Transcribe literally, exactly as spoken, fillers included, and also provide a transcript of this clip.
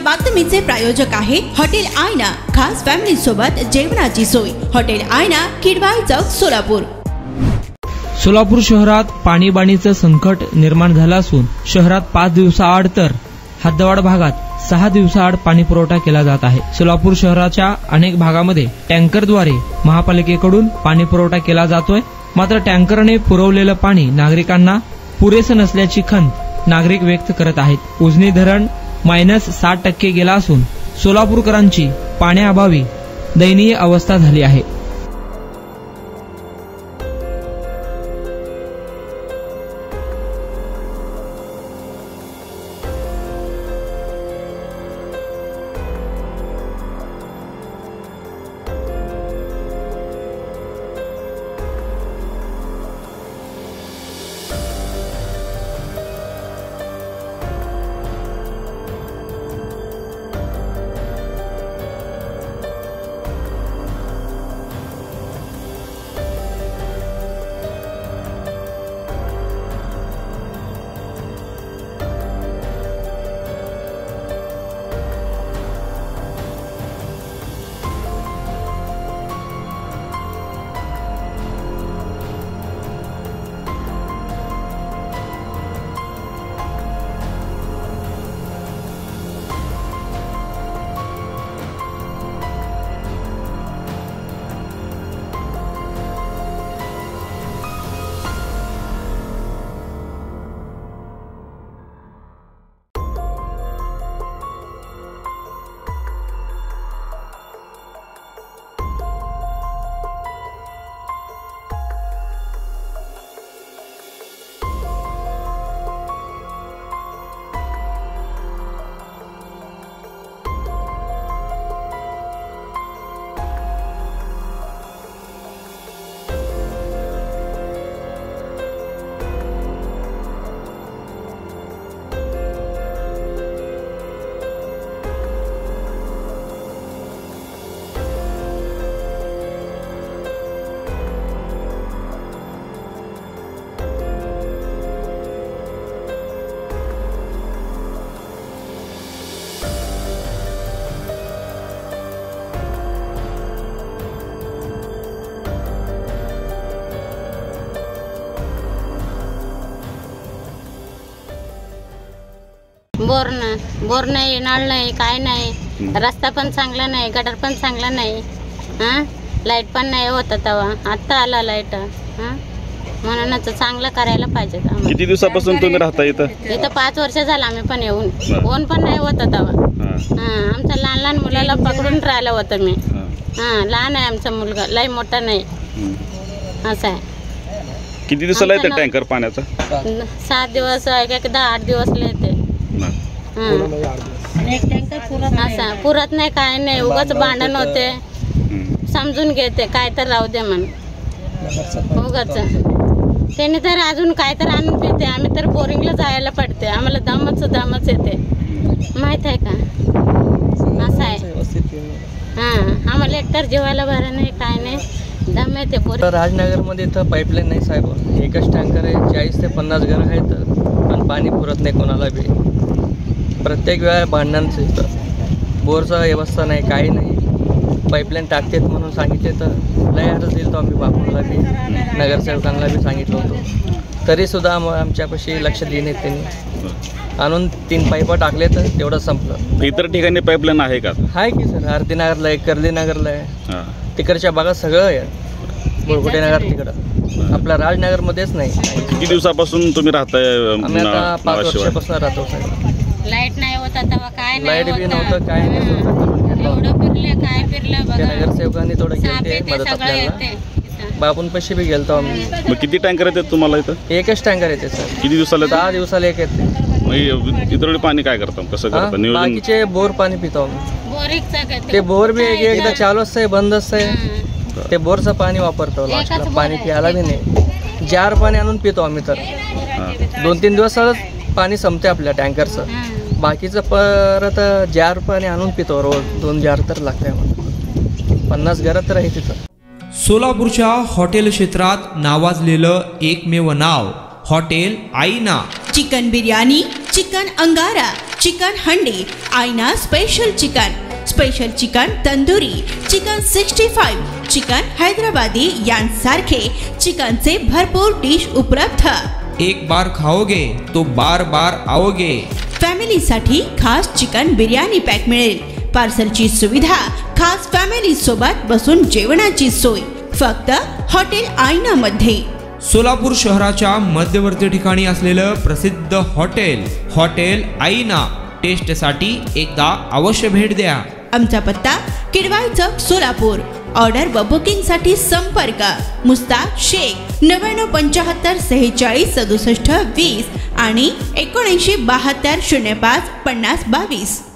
बातमीचे प्रायोजक आहे हॉटेल आयना, खास फॅमिली सोबत जेवणाची सोय। हॉटेल आयना, किडवाई चौक, सोलापूर। सोलापूर शहरात पाणीबाणीचं संकट निर्माण झालं असून शहरात पाच दिवसाआड तर हद्दवाड भागात सहा दिवसाआड पाणी पुरवठा केला जात आहे। सोलापूर शहराच्या अनेक भागामध्ये टँकरद्वारे महापालिकेकडून पाणी पुरवठा केला जातोय, मात्र टँकरने पुरवलेलं पाणी नागरिकांना पुरेसं नसल्याची खंत नागरिक व्यक्त करत आहेत। उजनी धरण मायनस साठ टक्के गेला असून सोलापूरकरांची पाण्याअभावी दयनीय अवस्था झाली आहे। बोर न बोर नाही, नळ नाही, काय नाही, रस्ता पण चांगला नाही, गटर पण चांगला नाही, हां लाईट पण नाही होता तेव्हा, आता आला लाईट, हां म्हणूनच चांगलं करायला पाहिजे। किती दिवसापासून तुम्ही राहता इथं? इथं पाच वर्ष झालं आम्ही पण येऊन, ऊन पण नाही होता तेव्हा, हां आमच्या लहान लहान मुलाला पकडून राहिलं होतं मी, हां लहान आहे आमचा मुलगा, लई मोठा नाही, असं आहे। किती दिवसाला येते टँकर पाण्याचा? सात दिवस, एक एकदा आठ दिवस येते, असं पुरत नाही, काय नाही, उगाच भांडण होते, समजून घेते काय तर राहू दे म्हण, उगाच त्याने तर अजून काय तर आणून पिते, आम्ही तर बोरिंगला जायला पडते, आम्हाला दमच दमच येते, माहित आहे का, असं आहे। हां आम्हाला एकतर जेवायला बरं नाही, काय नाही, दम येते बोरिंग। राजनगरमध्ये तर पाईपलाईन नाही साहेब, एकच टँकर आहे, चाळीस ते पन्नास घर आहेत, पण पाणी पुरत नाही कोणाला बी, प्रत्येक वेळा भांडणांचं इथं, बोरचा व्यवस्था नाही, काही नाही, पाईपलाईन टाकतेत म्हणून सांगितले तर लय अर्ज दिलं तो आम्ही बापूला बी, नगरसेवकांना बी सांगितलं होतं, तरीसुद्धा आम आमच्यापाशी लक्ष देणे त्यांनी आणून तीन पाईपं टाकले तर तेवढं संपलं। इतर ठिकाणी पाईपलाईन आहे का? आहे की सर, आरतीनगरला आहे, कर्लीनगरला आहे, तिकडच्या भागात सगळं आहे, बोरगुटे नगर तिकडं, आपला राजनगरमध्येच नाही। किती दिवसापासून तुम्ही राहताय? आम्ही आता पाच वर्षापासून राहतो साहेब। लाईट नाही होता तेव्हा, काय नाही, लाईट बी नव्हतं, काय नाही, एवढं फिरले काय फिरलं बघा, नगरसेवकांनी थोडं गेलते मदत आपल्याला, बापूंपाशी बी गेलतो आम्ही। मग किती टँकर येतात तुम्हाला इथं? एकच टँकर येते सर। किती दिवसाला? दहा दिवसाला एक येते। मग इतर पाणी काय करता, कसं करता नियोजन? बाकीचे बोर पाणी पितो आम्ही, बोरिंगचं ते बोर बी एकदा चालू असतंय, बंद असतंय, ते बोरचं पाणी वापरतो, लास्टला पाणी प्यायला बी नाही, जार पाणी आणून पितो आम्ही, तर दोन तीन दिवसालाच पाणी संपते आपल्या टँकरचं, बाकीचं परत जार पाणी आणून पितो, रोज दोन जार तर लागते आम्हाला, पन्नास घरात तर आहे तिथं। सोलापूरच्या हॉटेल क्षेत्रात नावाजलेलं एकमेव नाव hotel Aaina. Chicken biryani, chicken अंगारा, चिकन हंडी, Aaina special chicken, special chicken tandoori, chicken sixty five, chicken Hyderabadi यांसारखे चिकनचे भरपूर डिश उपलब्ध. एक बार खाओगे तो बार बार आओगे. फॅमिलीसाठी खास चिकन बिर्याणी पॅक मिळेल. पार्सलची सुविधा, खास फॅमिली सोबत बसून जेवणाची सोय फक्त हॉटेल आईना मध्ये. सोलापूर शहराच्या मध्यवर्ती ठिकाणी असलेलं प्रसिद्ध हॉटेल हॉटेल आईना. टेस्टसाठी एकदा अवश्य भेट द्या. आमचा पत्ता किडवाई चौक सोलापूर. ऑर्डर व बुकिंग साठी संपर्क मुस्ताक शेख नव्याण्णव पंच्याहत्तर सेहेचाळीस सदुसष्ट वीस आणि एकोणऐंशी बहात्तर शून्य पाच पन्नास बावीस.